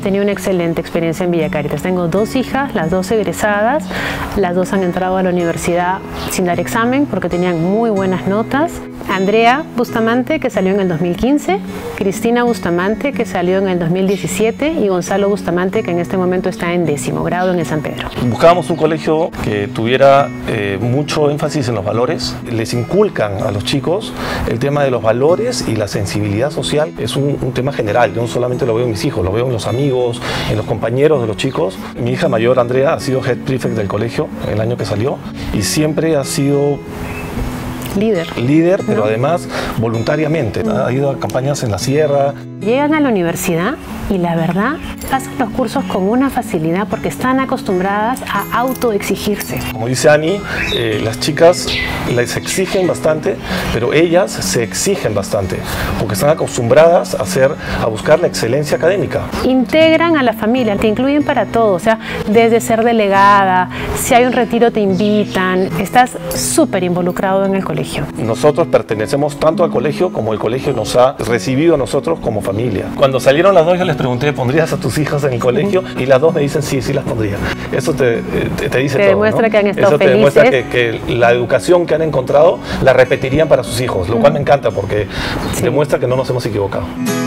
he tenido una excelente experiencia en Villa Caritas. Tengo 2 hijas, las 2 egresadas, las 2 han entrado a la universidad sin dar examen porque tenían muy buenas notas. Andrea Bustamante, que salió en el 2015, Cristina Bustamante, que salió en el 2017, y Gonzalo Bustamante, que en este momento está en 10º grado en el San Pedro. Buscábamos un colegio que tuviera mucho énfasis en los valores. Les inculcan a los chicos el tema de los valores y la sensibilidad social. Es un tema general, yo no solamente lo veo en mis hijos, lo veo en los amigos, en los compañeros de los chicos. Mi hija mayor, Andrea, ha sido head prefect del colegio el año que salió y siempre ha sido líder, pero además voluntariamente. Ha ido a campañas en la sierra. Llegan a la universidad y la verdad pasan los cursos con una facilidad porque están acostumbradas a autoexigirse. Como dice Ani, las chicas les exigen bastante, pero ellas se exigen bastante porque están acostumbradas a buscar la excelencia académica. Integran a la familia, te incluyen para todo, o sea, desde ser delegada, si hay un retiro te invitan, estás súper involucrado en el colegio. Nosotros pertenecemos tanto al colegio como el colegio nos ha recibido a nosotros como familia. Cuando salieron las 2 yo les pregunté, ¿pondrías a tus hijas en el colegio? Y las 2 me dicen, sí, sí las pondría. Eso te dice todo, demuestra, ¿no?, que han estado felices. Eso te demuestra que la educación que han encontrado la repetirían para sus hijos, lo cual me encanta porque demuestra que no nos hemos equivocado.